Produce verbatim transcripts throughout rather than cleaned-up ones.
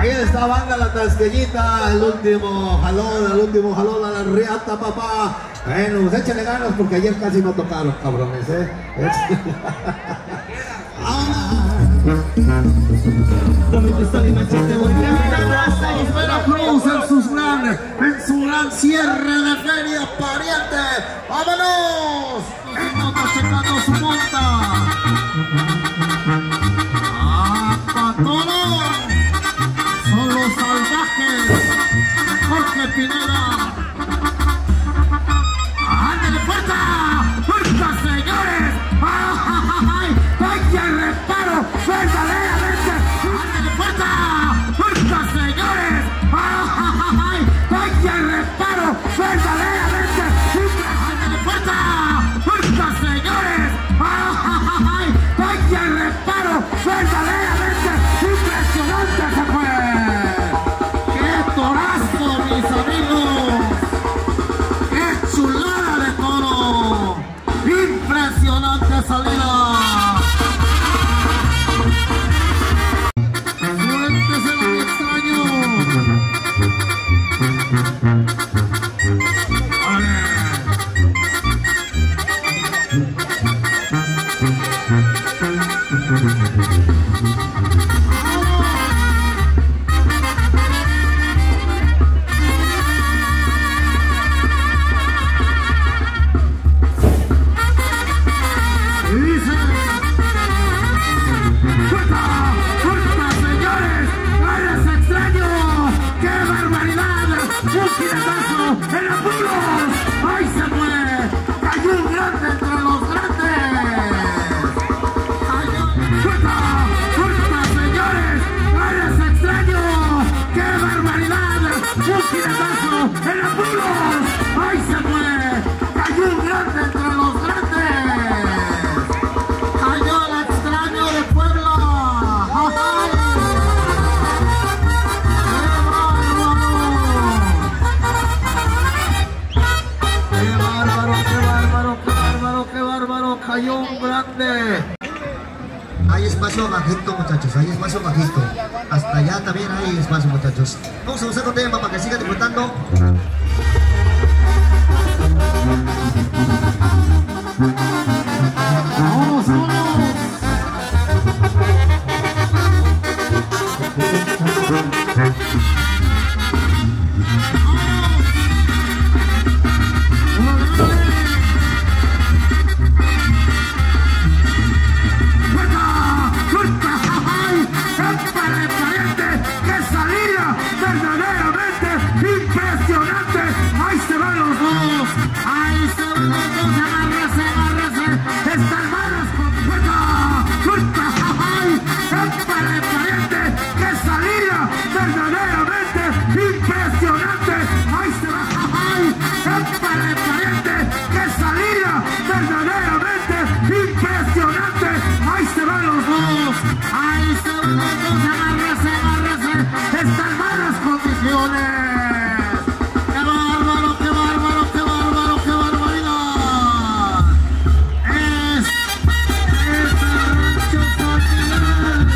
Ahí está Banda La Tasqueñita, el último jalón, el último jalón a la riata, papá. Bueno, pues échale ganas porque ayer casi no tocaron, cabrones, ¿eh? Veracruz en, sus gran, en su gran cierre de feria, pariente. ¡Vámonos! El nota checando su monta. ¡Hasta todo! Son los salvajes. Jorge Pineda. ¡Ándale, fuerza! ¡Fuerza, señores! ¡Ay, vaya reparo! ¡Verdaderamente! ¡Ándale, fuerza! ¡Fuerza, señores! ¡Ay, vaya reparo! ¡Verdaderamente! ¡Ándale, fuerza! ¡Fuerza, señores! ¡Ay, vaya reparo! ¡Verdaderamente! ¡Impresionante se fue! ¡Qué torazo, mis amigos! ¡Qué chulada de toro! ¡Impresionante salida! ¡Suéltese el extraño! ¡Vale! ¡En apuros! ¡Ahí se fue! ¡Cayó un grande entre los grandes! ¡Fuerza! ¡Fuerza, señores! ¡Eres extraño! ¡Qué barbaridad! ¡Un jinetazo! ¡En apuros! ¡Ahí se fue! ¡Cayó un grande entre los grandes! ¡Cayó el extraño de Puebla! ¡Ay! Cayó un grande. Hay espacio bajito, muchachos, hay espacio bajito. Hasta allá también hay espacio, muchachos. Vamos a usar otro tema para que sigan disfrutando. ¡Vamos, vamos! Verdaderamente impresionante. Ahí se van los dos. Ahí se van los dos. Agárrese, agárrese. Están manos con fuerza. Fuerza. Ay, épale, pariente. ¡Qué salida! Verdaderamente impresionante. Ahí se va. Ay, épale, pariente. ¡Qué salida! Verdaderamente impresionante. Ahí se van los dos. Ahí se van los dos. Agárrese, agárrese. Están malas condiciones. ¡Qué bárbaro, qué bárbaro, qué bárbaro, qué barbaridad! Es, es el rancho familiar.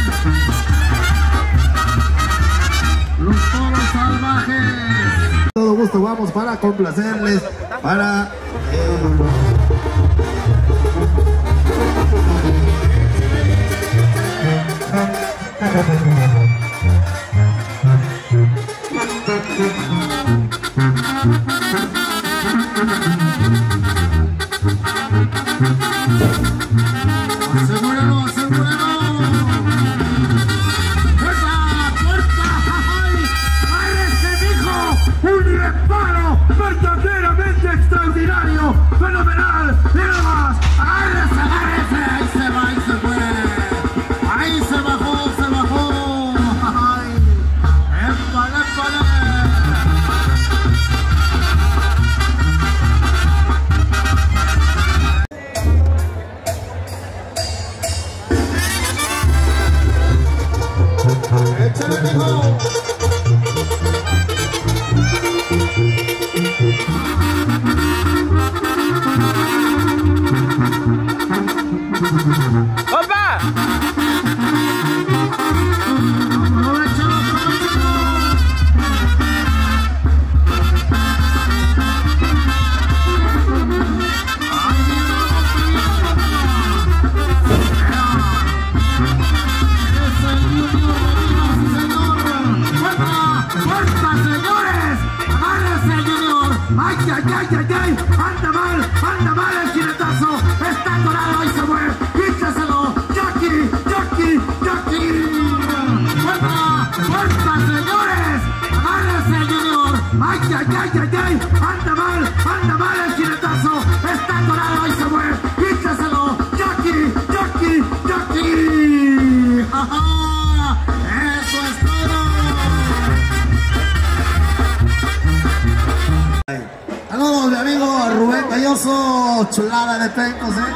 Los toros salvajes. Todo gusto, vamos para complacerles, para... Eh... Asegúralo, asegúralo. ¡Fuerza, fuerza! ¡Ay! ¡Agárrese, mijo! ¡Un reparo verdaderamente extraordinario! ¡Fenomenal! ¡Mira más! ¡Agárrese, agárrese! ¡Ahí se va, ahí se fue! ¡Ahí se bajó, se bajó! ¡Ay! ¡Épale, épale! ¡Échale, mijo! ¡Opa! ¡Aprovechalo, aprovechalo! fuerza, señores. Agárrese, Junior. Ay, ay, ay, ay, ay. Anda mal, anda mal el jinetazo. Está dorado, ahí se mueve. Quíteselo. Jackie, Jackie, Jackie. Fuerza, fuerza, señores. Agárrese, Junior. Ay, ay, ay, ay, ay. Anda mal, anda mal el jinetazo. Está dorado, ahí se mueve. Quíteselo. Jackie, Jackie, Jackie. ¡Ajá! Eso es todo. Saludos, mi amigo Rubén Belloso, chulada de pencos, ¿eh?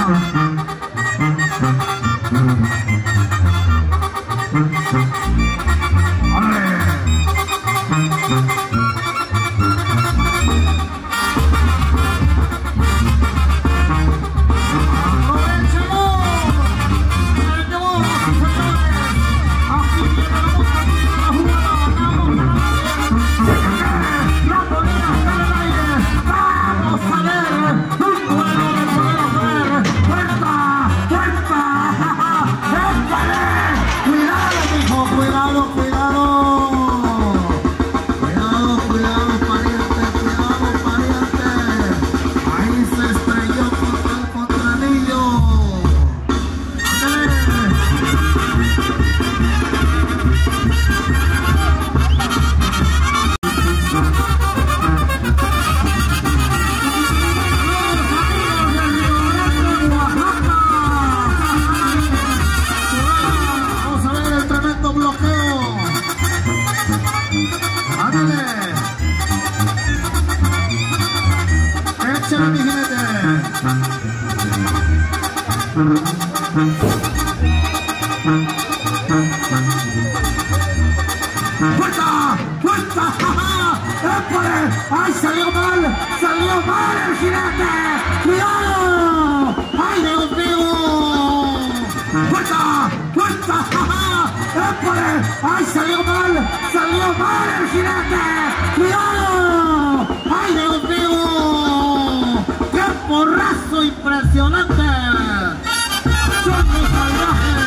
¡Fuerza! ¡Fuerza! ¡Épale! ¡Ay, salió mal! ¡Salió mal el jinete! ¡Cuidado! ¡Ay, Dios mío! ¡Fuerza! ¡Fuerza! ¡Épale! ¡Ay, salió mal! ¡Salió mal el jinete! ¡Cuidado! ¡Ay, Dios mío! ¡Qué porrazo impresionante! ¡Son los salvajes!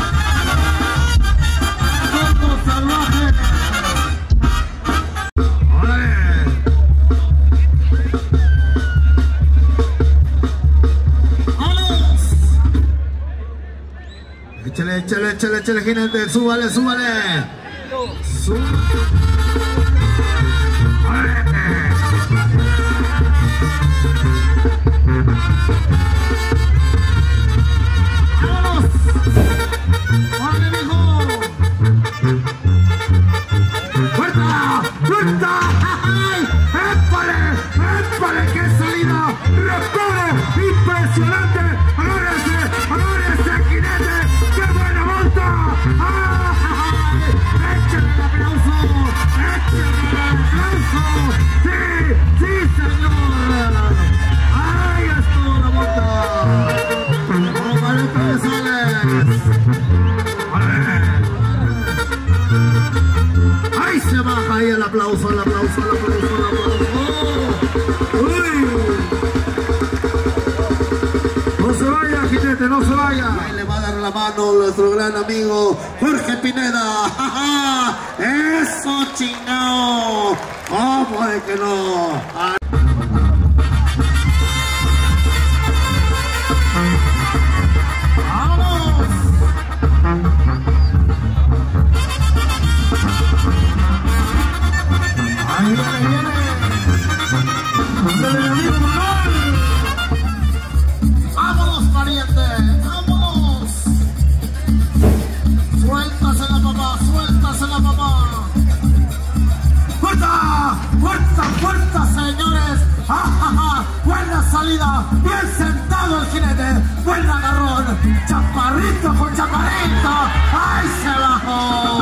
¡Son los salvajes! Échale, échale, échale, échale, jinete, súbale, súbale. Súbale. ¡Vámonos! ¡Órale, mijo! ¡Fuerza! ¡Fuerza! ¡Ay! ¡Épale! ¡Épale! ¡Qué salida! ¡Recuerdo! ¡Impresionante! ¡Agárrese! ¡Agárrese, jinete! ¡Qué buena monta! ¡Ay! ¡Échale el aplauso! ¡Échale el aplauso! ¡Sí! ¡Sí, señor! ¡Ay, estuvo la monta! ¡Vamos, cabezales! ¡Ay, se baja ahí el aplauso, el aplauso, el aplauso, el aplauso! ¡Uy! ¡No se vaya, jinete! ¡No se vaya! Ahí le va a dar la mano nuestro gran amigo Jorge Pineda. ¡Ja, ja! ¡Eso, chingao! ¿Cómo de que no? ¡Ay! ¡Vamos! ¡Ahí viene, viene! ¡Ándale, amigo Manuel! ¡Vámonos, pariente! ¡Vámonos! ¡Suéltasela, papá! ¡Suéltasela, papá! ¡Fuerza! ¡Fuerza, fuerza, señores! ¡Ja, ja, ja! ¡Buena salida! ¡Bien sentado el jinete! ¡Buen agarrón! ¡Chaparrito con chaparrito! ¡Ay, se bajó!